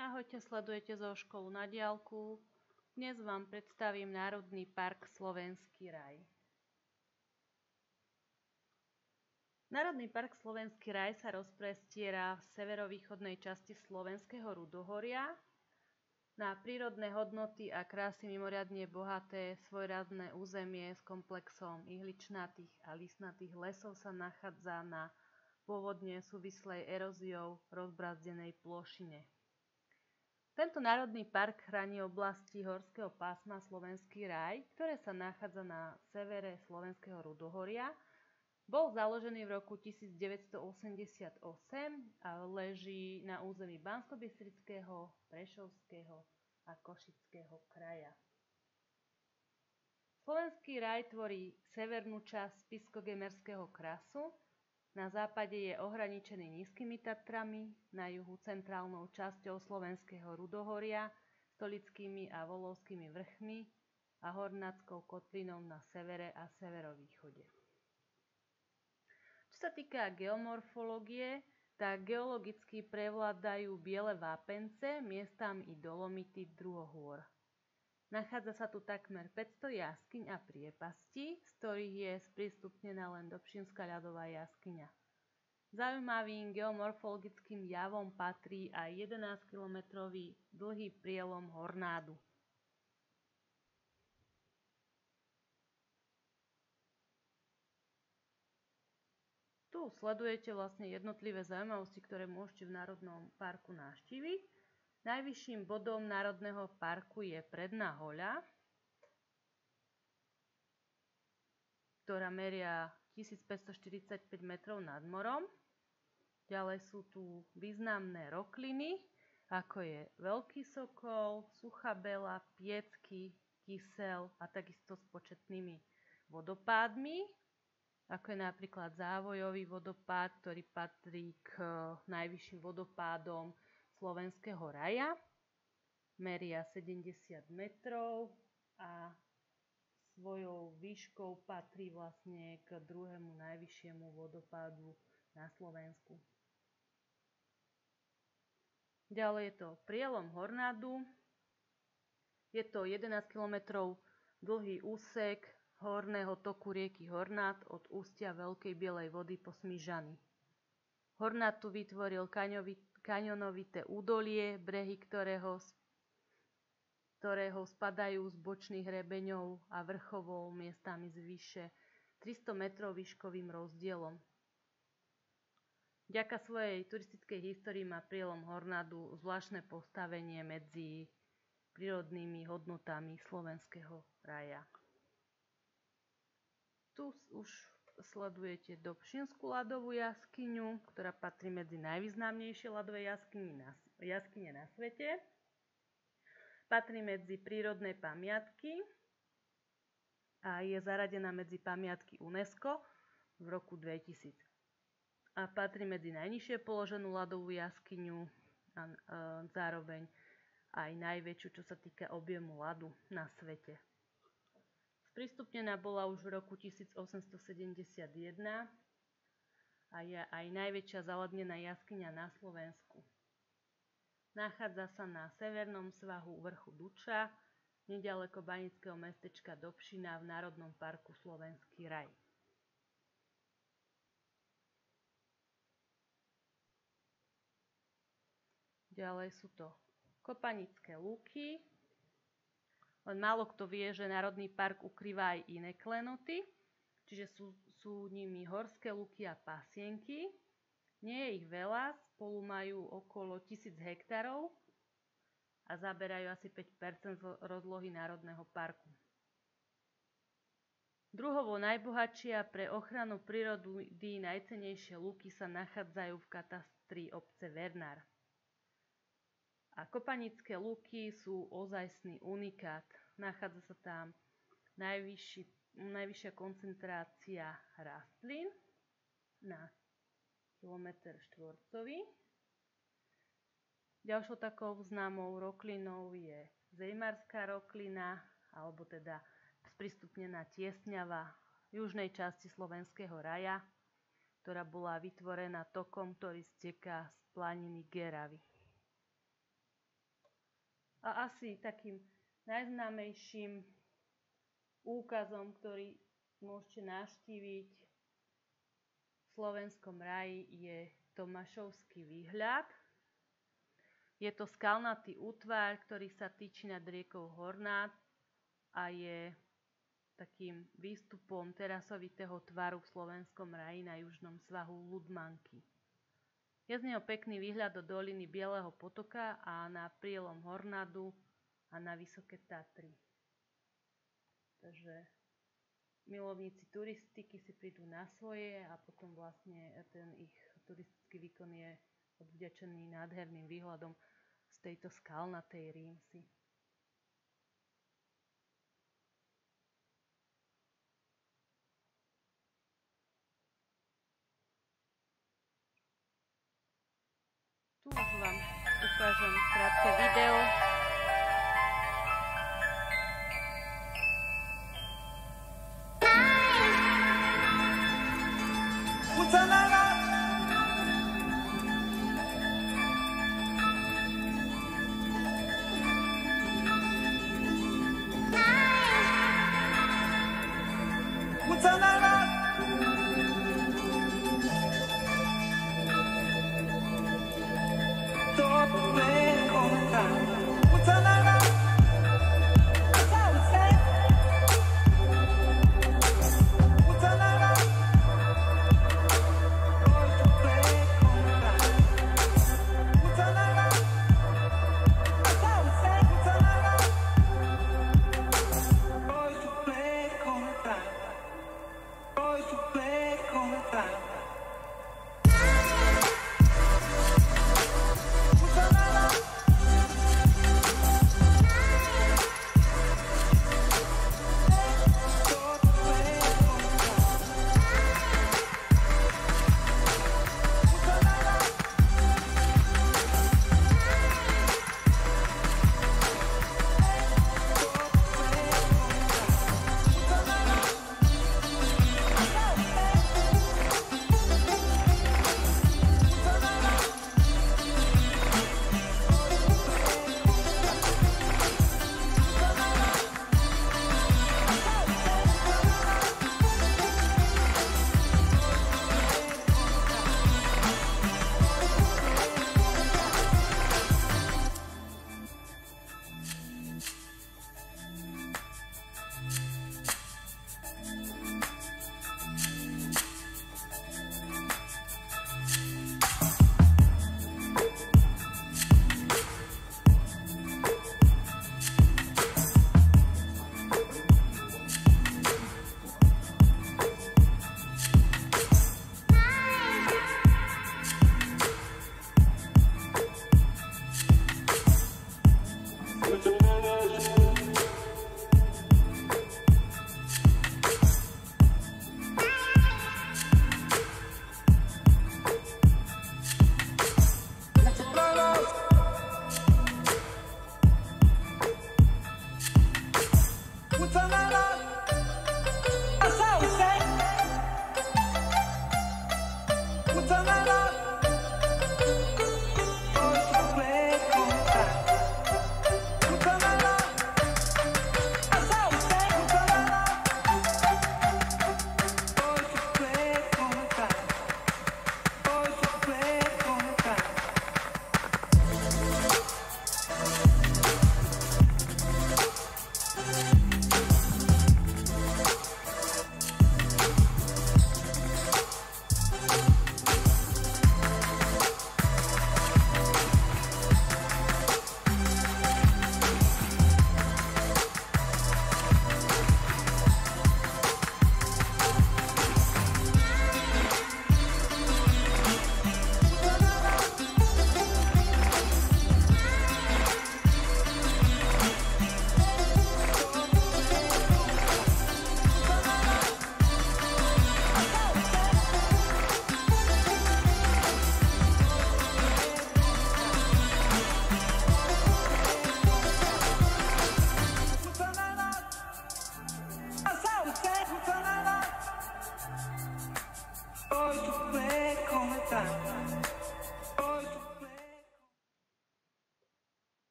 Ahojte, sledujete Zo školu na diaľku. Dnes vám predstavím Národný park Slovenský raj. Národný park Slovenský raj sa rozprestiera v severovýchodnej časti Slovenského rudohoria. Na prírodné hodnoty a krásy mimoriadne bohaté svojrázne územie s komplexom ihličnatých a listnatých lesov sa nachádza na pôvodne súvislej eróziou rozbrazdenej plošine. Tento národný park chráni oblasti horského pásma Slovenský raj, ktoré sa nachádza na severe Slovenského rudohoria. Bol založený v roku 1988 a leží na území Banskobystrického, Prešovského a Košického kraja. Slovenský raj tvorí severnú časť Spišsko-Gemerského krasu. Na západe je ohraničený Nízkymi Tatrami, na juhu centrálnou časťou Slovenského rudohoria, Stolickými a Volovskými vrchmi a Hornátskou kotlinou na severe a severovýchode. Čo sa týka geomorfológie, tak geologicky prevládajú biele vápence, miestami i dolomity druhohôr. Nachádza sa tu takmer 500 jaskyň a priepastí, z ktorých je sprístupnená len Dobšinska ľadová jaskyňa. Zaujímavým geomorfologickým javom patrí aj 11-kilometrový dlhý prielom Hornádu. Tu sledujete vlastne jednotlivé zaujímavosti, ktoré môžete v Národnom parku navštíviť. Najvyšším bodom Národného parku je Predná hoľa, ktorá meria 1545 metrov nad morom. Ďalej sú tu významné rokliny, ako je Veľký Sokol, Suchá Bela, Piecky, Kysel a takisto s početnými vodopádmi, ako je napríklad Závojový vodopád, ktorý patrí k najvyšším vodopádom Slovenského raja. Meria 70 metrov a svojou výškou patrí vlastne k druhému najvyššiemu vodopádu na Slovensku. Ďalej je to prielom Hornádu. Je to 11 km dlhý úsek horného toku rieky Hornád od ústia Veľkej Bielej vody po Smižany. Hornád tu vytvoril kaňonovité údolie, brehy ktorého spadajú z bočných hrebeňov a vrchovou miestami s vyše 300 metrov výškovým rozdielom. Vďaka svojej turistickej histórii má prielom Hornádu zvláštne postavenie medzi prírodnými hodnotami Slovenského raja. Tu už sledujete Dobšinskú ľadovú jaskyňu, ktorá patrí medzi najvýznamnejšie ľadové jaskyne na svete. Patrí medzi prírodné pamiatky a je zaradená medzi pamiatky UNESCO v roku 2000. A patrí medzi najnižšie položenú ľadovú jaskyňu a zároveň aj najväčšiu, čo sa týka objemu ľadu na svete. Sprístupnená bola už v roku 1871 a je aj najväčšia zaľadnená jaskyňa na Slovensku. Nachádza sa na severnom svahu vrchu Duča, neďaleko banického mestečka Dobšina v Národnom parku Slovenský raj. Ďalej sú to Kopanické lúky. Len málo kto vie, že Národný park ukrýva aj iné klenoty, čiže sú nimi horské lúky a pasienky. Nie je ich veľa, spolu majú okolo 1000 hektárov a zaberajú asi 5% z rozlohy Národného parku. Druhovo najbohatšie a pre ochranu prírody najcennejšie lúky sa nachádzajú v katastri obce Vernár. A Kopanické lúky sú ozajstný unikát. Nachádza sa tam najvyššia koncentrácia rastlín na kilometr štvorcový. Ďalšou takou známou roklinou je Zejmarská roklina, alebo teda sprístupnená Tiesňava v južnej časti Slovenského raja, ktorá bola vytvorená tokom, ktorý steká z planiny Geravy. A asi takým najznámejším úkazom, ktorý môžete navštíviť v Slovenskom raji, je Tomášovský výhľad. Je to skalnatý útvar, ktorý sa týči nad riekou Hornát a je takým výstupom terasovitého tvaru v Slovenskom raji na južnom svahu Ludmanky. Je z neho pekný výhľad do doliny Bieleho potoka a na prielom Hornádu a na Vysoké Tatry. Takže milovníci turistiky si prídu na svoje a potom vlastne ten ich turistický výkon je odvďačený nádherným výhľadom z tejto skalnatej Rímsy. Tu už vám ukážem krátke video.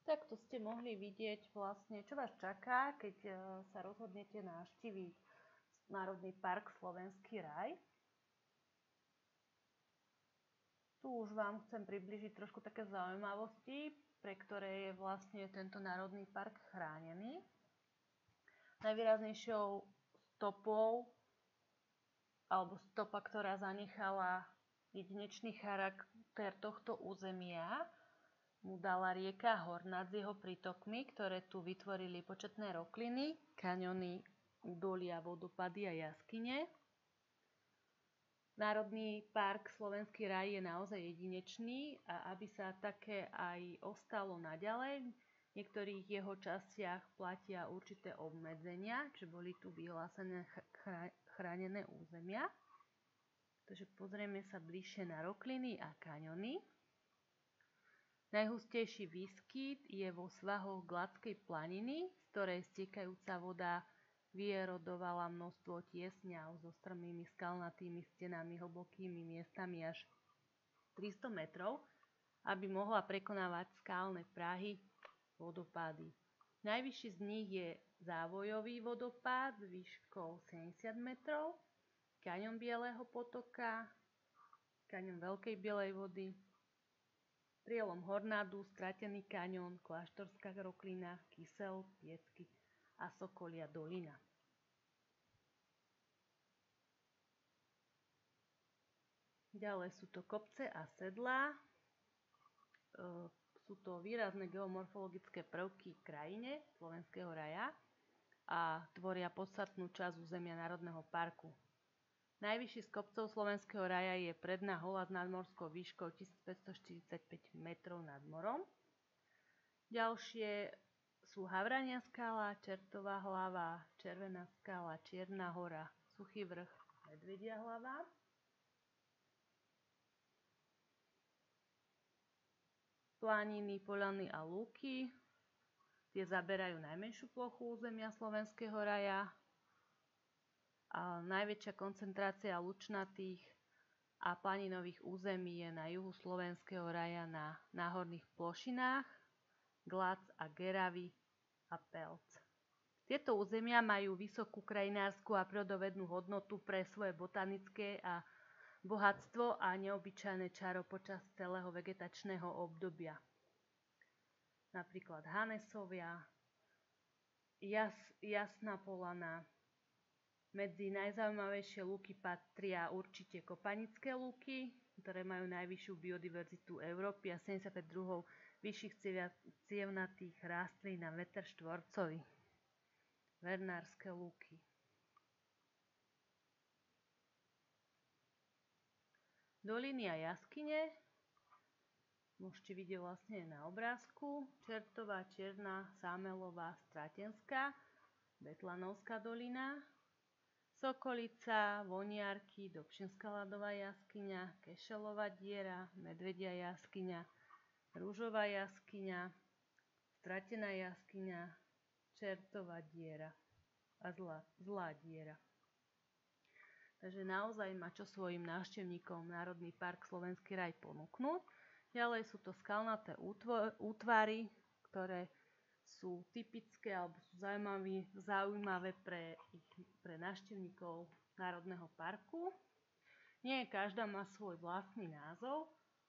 Tak to ste mohli vidieť vlastne, čo vás čaká, keď sa rozhodnete navštíviť Národný park Slovenský raj. Tu už vám chcem približiť trošku také zaujímavosti, pre ktoré je vlastne tento národný park chránený. Najvýraznejšou stopou, alebo stopa, ktorá zanechala jedinečný charakter tohto územia, mu dala rieka Hornad s jeho prítokmi, ktoré tu vytvorili početné rokliny, kaňony, údolia, vodopady a jaskyne. Národný park Slovenský raj je naozaj jedinečný a aby sa také aj ostalo naďalej, v niektorých jeho častiach platia určité obmedzenia, že boli tu vyhlásené chránené územia. Takže pozrieme sa bližšie na rokliny a kaňony. Najhustejší výskyt je vo svahoch Gladskej planiny, z ktorej stiekajúca voda vyerodovala množstvo tiesňav so strmými skalnatými stenami, hlbokými miestami až 300 metrov, aby mohla prekonávať skalné prahy, vodopády. Najvyšší z nich je závojový vodopád s výškou 70 metrov, kaňon Bieleho potoka, kaňon Veľkej Bielej vody, prielom Hornádu, Stratený kaňon, Kláštorská roklina, Kysel, Piecky a Sokolia dolina. Ďalej sú to kopce a sedlá. Sú to výrazné geomorfologické prvky v krajine Slovenského raja a tvoria podstatnú časť územia Národného parku. Najvyšší z kopcov Slovenského raja je Predná hola s nadmorskou výškou 1545 metrov nad morom. Ďalšie sú Havrania skala, Čertová hlava, Červená skala, Čierna hora, Suchý vrch, Medvedia hlava. Planiny, poľany a lúky, tie zaberajú najmenšiu plochu územia Slovenského raja. A najväčšia koncentrácia lučnatých a planinových území je na juhu Slovenského raja na náhorných plošinách, Glac a Geravy a Pelc. Tieto územia majú vysokú krajinársku a prírodovednú hodnotu pre svoje botanické a bohatstvo a neobyčajné čaro počas celého vegetačného obdobia. Napríklad Hanesovia, Jasná polana. Medzi najzaujímavejšie lúky patria určite Kopanické lúky, ktoré majú najvyššiu biodiverzitu Európy a 75 druhov vyšších cievnatých rastlín na meter štvorcový. Vernárske lúky. Doliny a jaskyne môžete vidieť vlastne na obrázku. Čertová, Čierna, Sámelová, Stratenská, Betlanovská dolina, Sokolica, Voniarky, Dobšinská ľadová jaskyňa, Kešelová diera, Medvedia jaskyňa, Rúžová jaskyňa, Stratená jaskyňa, Čertová diera a Zlá diera. Takže naozaj má čo svojim návštevníkom Národný park Slovenský raj ponúknuť. Ďalej sú to skalnaté útvary, ktoré sú typické alebo sú zaujímavé pre návštevníkov Národného parku. Nie každá má svoj vlastný názov.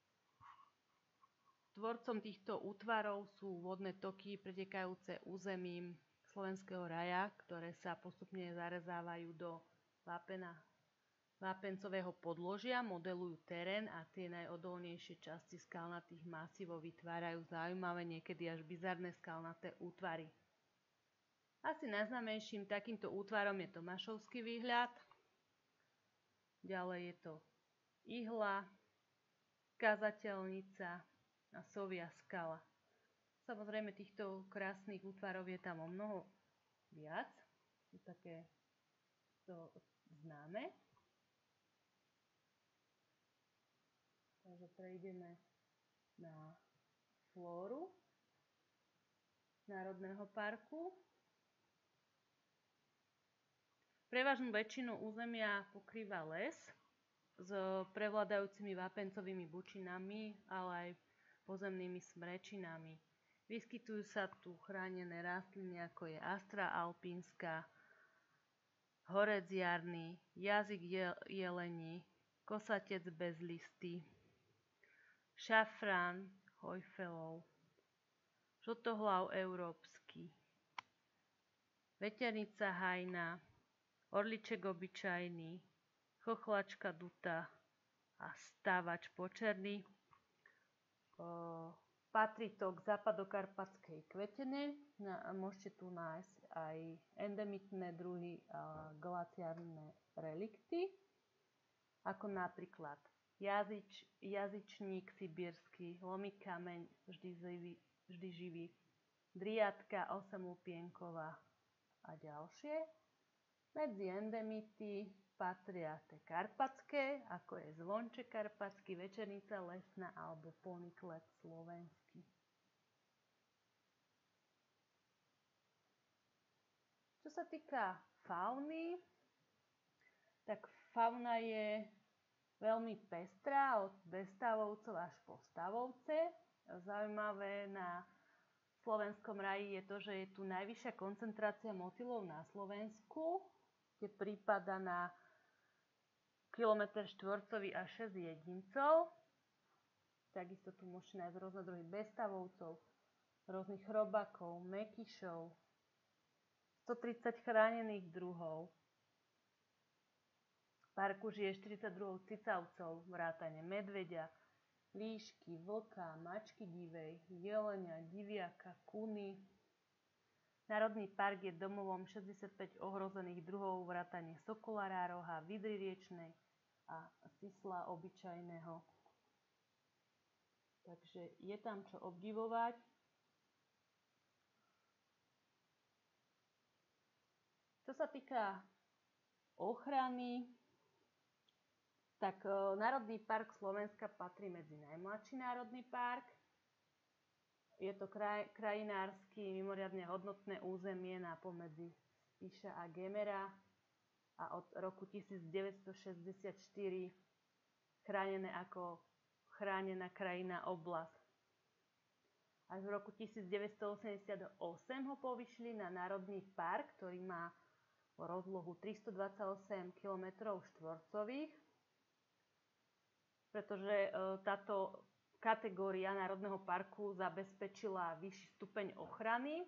Tvorcom týchto útvarov sú vodné toky pretekajúce územím Slovenského raja, ktoré sa postupne zarezávajú do vápencového podložia, modelujú terén a tie najodolnejšie časti skalnatých masívov vytvárajú zaujímavé, niekedy až bizarné skalnaté útvary. Asi najznámejším takýmto útvarom je Tomášovský výhľad. Ďalej je to Ihla, Kazateľnica a Sovia skala. Samozrejme týchto krásnych útvarov je tam o mnoho viac. Sú také známe. Takže prejdeme na flóru Národného parku. Prevažnú väčšinu územia pokrýva les s prevládajúcimi vápencovými bučinami, ale aj pozemnými smrečinami. Vyskytujú sa tu chránené rastliny, ako je Astra alpínska, horec jarný, jazyk jelení, kosatec bezlistý, šafrán hojfelov, žltohlav európsky, veternica hajná, orliček obyčajný, chochlačka dutá a stávač počerný. Patrí to k západokarpatskej kvetene. Môžete tu nájsť aj endemitné druhy a glaciárne relikty, ako napríklad jazyčník sibírsky, lomikameň vždy živý, driadka osemlupienková a ďalšie. Medzi endemity patria tie karpatské, ako je zvonček karpatský, večernica lesná alebo poniklet slovenský. Čo sa týka fauny, tak fauna je veľmi pestrá od bezstavovcov až po stavovce. Zaujímavé na slovenskom raji je to, že je tu najvyššia koncentrácia motýlov na Slovensku, kde prípada na kilometr štvorcový až 6 jedincov. Takisto tu môžete nájsť rôzne druhy bezstavovcov, rôznych chrobakov, mekyšov, 130 chránených druhov. V parku žije 40 druhov cicavcov, vrátane medveďa, líšky, vlka, mačky divej, jelenia, diviaka, kuny. Národný park je domovom 65 ohrozených druhov, vrátane sokola rároha, vydry riečnej a sisla obyčajného. Takže je tam čo obdivovať. Čo sa týka ochrany, tak Národný park Slovenska patrí medzi najmladší národný park. Je to krajinársky mimoriadne hodnotné územie na pomedzi Spiša a Gemera a od roku 1964 chránené ako chránená krajinná oblasť. Až v roku 1988 ho povyšili na národný park, ktorý má rozlohu 328 km štvorcových, pretože táto kategória národného parku zabezpečila vyšší stupeň ochrany.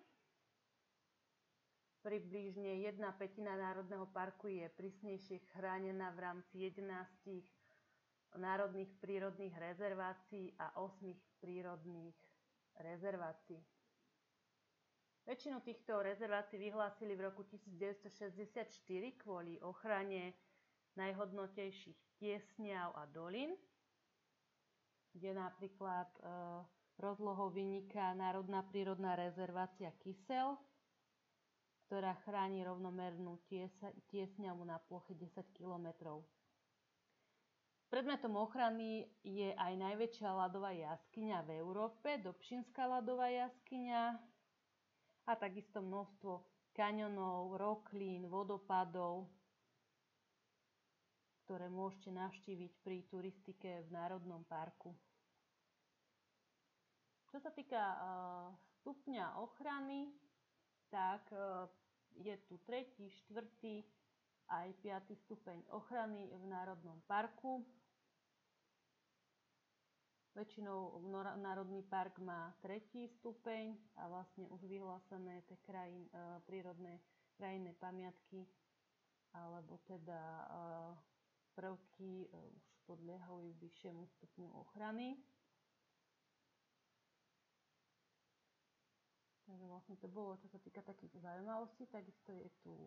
Približne 1/5 národného parku je prísnejšie chránená v rámci 11 národných prírodných rezervácií a 8 prírodných rezervácií. Väčšinu týchto rezervácií vyhlásili v roku 1964 kvôli ochrane najhodnotejších tiesňav a dolín, kde napríklad rozlohou vyniká Národná prírodná rezervácia Kysel, ktorá chráni rovnomernú tiesňavu na ploche 10 km. Predmetom ochrany je aj najväčšia ľadová jaskyňa v Európe, Dobšínska ľadová jaskyňa, a takisto množstvo kaňonov, roklín, vodopádov, ktoré môžete navštíviť pri turistike v Národnom parku. Čo sa týka stupňa ochrany, tak je tu 3., 4. aj 5. stupeň ochrany v Národnom parku. Väčšinou Národný park má 3. stupeň a vlastne už vyhlásené tie prírodné krajinné pamiatky alebo teda prvky už podliehajú vyššiemu stupňu ochrany. Takže vlastne to bolo, čo sa týka takých zaujímavostí. Takisto je tu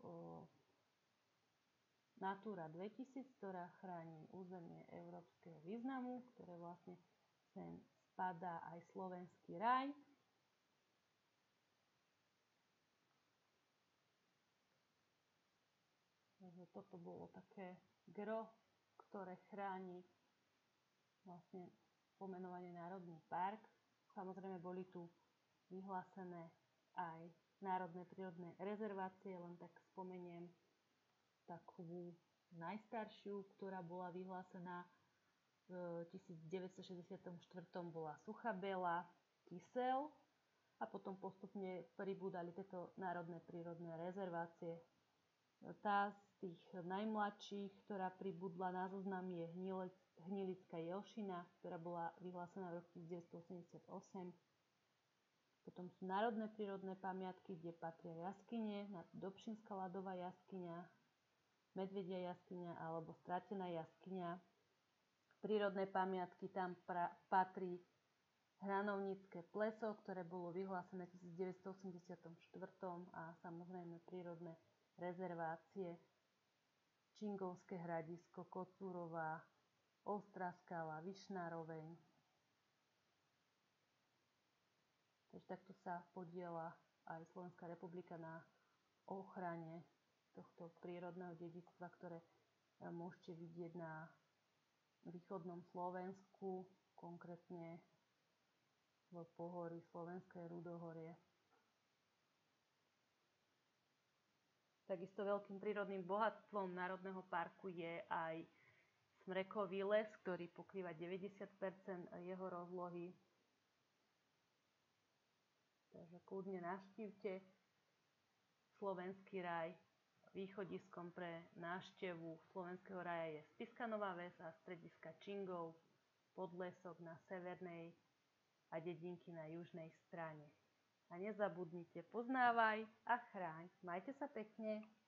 Natura 2000, ktorá chráni územie európskeho významu, ktoré vlastne sem spadá aj slovenský raj. Takže toto bolo také gro, ktoré chráni vlastne pomenovanie Národný park. Samozrejme boli tu vyhlásené aj národné prírodné rezervácie, len tak spomeniem takú najstaršiu, ktorá bola vyhlásená v 1964, bola Suchá Bela, Kysel, a potom postupne pribúdali tieto národné prírodné rezervácie. Tá z tých najmladších, ktorá pribudla na zoznam, je Hnilická Jelšina, ktorá bola vyhlásená v roku 1988. Potom sú národné prírodné pamiatky, kde patria jaskyne, Dobšinska ľadová jaskyňa, Medvedia jaskyňa alebo Stratená jaskyňa. Prírodné pamiatky, tam patrí Hranovnícke pleso, ktoré bolo vyhlásené v 1984. A samozrejme prírodné rezervácie Čingovské hradisko, Kocúrová, Ostrá skala, Vyšná roveň. Takže takto sa podieľa aj Slovenská republika na ochrane tohto prírodného dedičstva, ktoré môžete vidieť na východnom Slovensku, konkrétne v pohorí Slovenské Rudohorie. Takisto veľkým prírodným bohatstvom národného parku je aj smrekový les, ktorý pokrýva 90% jeho rozlohy. Takže kľudne navštívte Slovenský raj. Východiskom pre návštevu Slovenského raja je Spišská Nová Ves a strediska Čingov, Podlesok na severnej a dedinky na južnej strane. A nezabudnite, poznávaj a chráň. Majte sa pekne.